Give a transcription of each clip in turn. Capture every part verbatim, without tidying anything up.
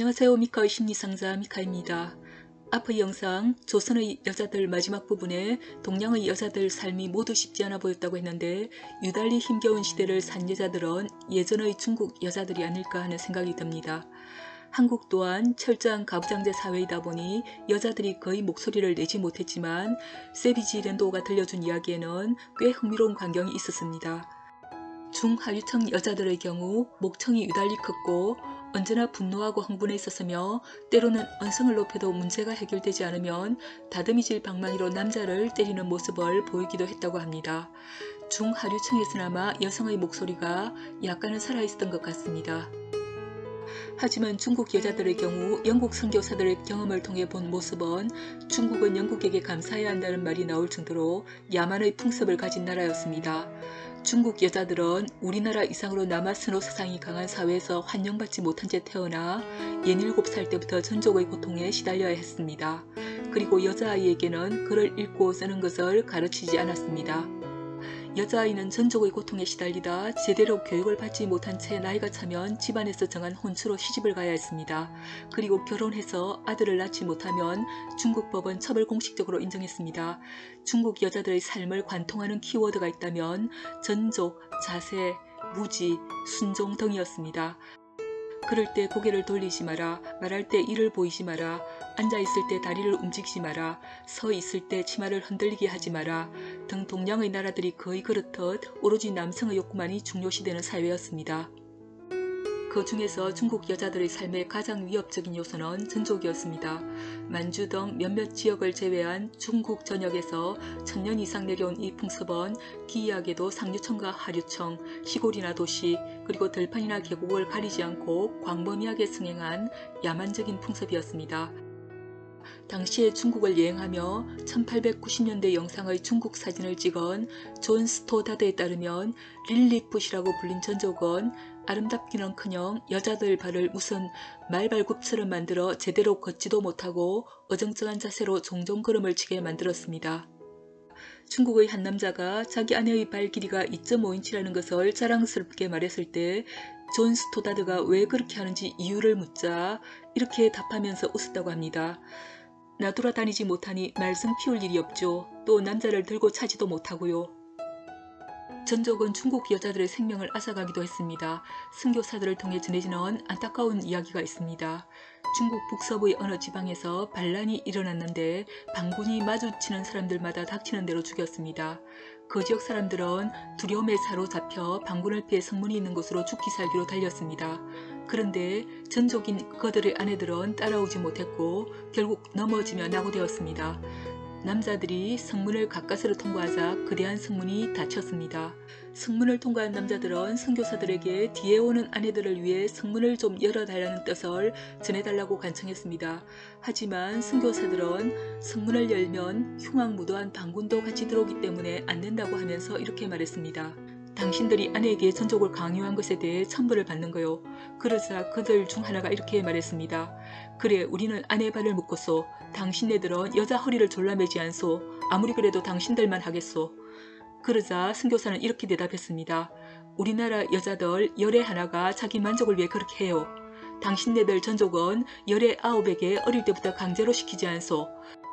안녕하세요. 미카의 심리상자 미카입니다. 앞의 영상 조선의 여자들 마지막 부분에 동양의 여자들 삶이 모두 쉽지 않아 보였다고 했는데 유달리 힘겨운 시대를 산 여자들은 예전의 중국 여자들이 아닐까 하는 생각이 듭니다. 한국 또한 철저한 가부장제 사회이다 보니 여자들이 거의 목소리를 내지 못했지만 세비지 랜도가 들려준 이야기에는 꽤 흥미로운 광경이 있었습니다. 중하류층 여자들의 경우 목청이 유달리 컸고 언제나 분노하고 흥분해 있었으며 때로는 언성을 높여도 문제가 해결되지 않으면 다듬이질 방망이로 남자를 때리는 모습을 보이기도 했다고 합니다. 중하류층에서나마 여성의 목소리가 약간은 살아있었던 것 같습니다. 하지만 중국 여자들의 경우 영국 선교사들의 경험을 통해 본 모습은 중국은 영국에게 감사해야 한다는 말이 나올 정도로 야만의 풍습을 가진 나라였습니다. 중국 여자들은 우리나라 이상으로 남아스노 사상이 강한 사회에서 환영받지 못한 채 태어나 예닐곱 살 때부터 전족의 고통에 시달려야 했습니다. 그리고 여자아이에게는 글을 읽고 쓰는 것을 가르치지 않았습니다. 여자아이는 전족의 고통에 시달리다 제대로 교육을 받지 못한 채 나이가 차면 집안에서 정한 혼처로 시집을 가야 했습니다. 그리고 결혼해서 아들을 낳지 못하면 중국 법은 첩을 공식적으로 인정했습니다. 중국 여자들의 삶을 관통하는 키워드가 있다면 전족, 자세, 무지, 순종 등이었습니다. 그럴 때 고개를 돌리지 마라, 말할 때 이를 보이지 마라, 앉아있을 때 다리를 움직이지 마라, 서 있을 때 치마를 흔들리게 하지 마라 등 동양의 나라들이 거의 그렇듯 오로지 남성의 욕구만이 중요시되는 사회였습니다. 그 중에서 중국 여자들의 삶의 가장 위협적인 요소는 전족이었습니다. 만주 등 몇몇 지역을 제외한 중국 전역에서 천년 이상 내려온 이 풍습은 기이하게도 상류층과 하류층, 시골이나 도시, 그리고 들판이나 계곡을 가리지 않고 광범위하게 승행한 야만적인 풍습이었습니다. 당시에 중국을 여행하며 천팔백구십 년대 영상의 중국 사진을 찍은 존 스토다드에 따르면 릴리풋이라고 불린 전족은 아름답기는커녕 여자들 발을 무슨 말발굽처럼 만들어 제대로 걷지도 못하고 어정쩡한 자세로 종종 걸음을 치게 만들었습니다. 중국의 한 남자가 자기 아내의 발 길이가 이 점 오 인치라는 것을 자랑스럽게 말했을 때 존 스토다드가 왜 그렇게 하는지 이유를 묻자 이렇게 답하면서 웃었다고 합니다. 나돌아다니지 못하니 말썽 피울 일이 없죠. 또 남자를 들고 차지도 못하고요. 전족은 중국 여자들의 생명을 앗아가기도 했습니다. 선교사들을 통해 전해지는 안타까운 이야기가 있습니다. 중국 북서부의 어느 지방에서 반란이 일어났는데 반군이 마주치는 사람들마다 닥치는 대로 죽였습니다. 그 지역 사람들은 두려움에 사로잡혀 반군을 피해 성문이 있는 곳으로 죽기 살기로 달렸습니다. 그런데 전족인 그들의 아내들은 따라오지 못했고 결국 넘어지며 낙오되었습니다. 남자들이 성문을 가까스로 통과하자 거대한 성문이 닫혔습니다. 성문을 통과한 남자들은 선교사들에게 뒤에 오는 아내들을 위해 성문을 좀 열어달라는 뜻을 전해달라고 간청했습니다. 하지만 선교사들은 성문을 열면 흉악무도한 반군도 같이 들어오기 때문에 안 된다고 하면서 이렇게 말했습니다. 당신들이 아내에게 전족을 강요한 것에 대해 천벌을 받는 거요. 그러자 그들 중 하나가 이렇게 말했습니다. 그래, 우리는 아내 발을 묶었소. 당신네들은 여자 허리를 졸라매지 않소. 아무리 그래도 당신들만 하겠소. 그러자 선교사는 이렇게 대답했습니다. 우리나라 여자들 열의 하나가 자기 만족을 위해 그렇게 해요. 당신네들 전족은 열의 아홉에게 어릴 때부터 강제로 시키지 않소.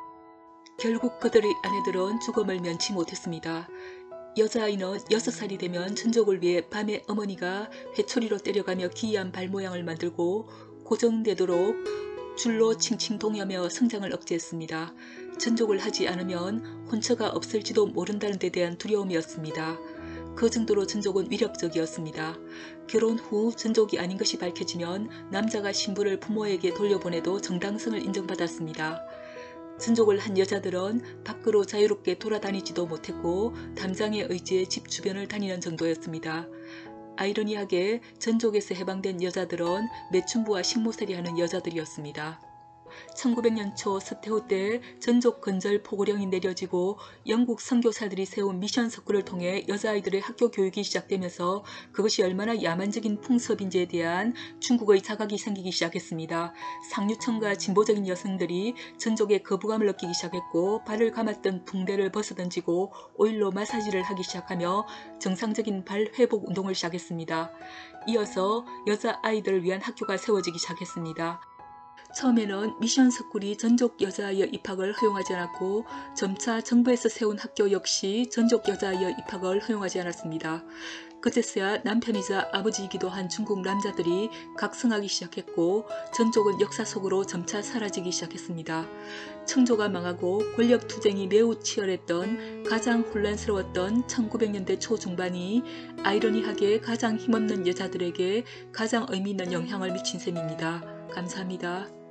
결국 그들의 아내들은 죽음을 면치 못했습니다. 여자아이는 여섯 살이 되면 전족을 위해 밤에 어머니가 회초리로 때려가며 기이한 발 모양을 만들고 고정되도록 줄로 칭칭 동여며 성장을 억제했습니다. 전족을 하지 않으면 혼처가 없을지도 모른다는 데 대한 두려움이었습니다. 그 정도로 전족은 위력적이었습니다. 결혼 후 전족이 아닌 것이 밝혀지면 남자가 신부를 부모에게 돌려보내도 정당성을 인정받았습니다. 전족을 한 여자들은 밖으로 자유롭게 돌아다니지도 못했고 담장에 의지해 집 주변을 다니는 정도였습니다. 아이러니하게 전족에서 해방된 여자들은 매춘부와 식모살이 하는 여자들이었습니다. 천구백 년 초 서태후 때 전족 근절 포고령이 내려지고 영국 선교사들이 세운 미션 석구를 통해 여자아이들의 학교 교육이 시작되면서 그것이 얼마나 야만적인 풍습인지에 대한 중국의 자각이 생기기 시작했습니다. 상류층과 진보적인 여성들이 전족에 거부감을 느끼기 시작했고 발을 감았던 붕대를 벗어던지고 오일로 마사지를 하기 시작하며 정상적인 발 회복 운동을 시작했습니다. 이어서 여자아이들을 위한 학교가 세워지기 시작했습니다. 처음에는 미션 스쿨이 전족 여자아이의 입학을 허용하지 않았고 점차 정부에서 세운 학교 역시 전족 여자아이의 입학을 허용하지 않았습니다. 그제서야 남편이자 아버지이기도 한 중국 남자들이 각성하기 시작했고 전족은 역사 속으로 점차 사라지기 시작했습니다. 청조가 망하고 권력투쟁이 매우 치열했던 가장 혼란스러웠던 천구백 년대 초중반이 아이러니하게 가장 힘없는 여자들에게 가장 의미 있는 영향을 미친 셈입니다. 감사합니다.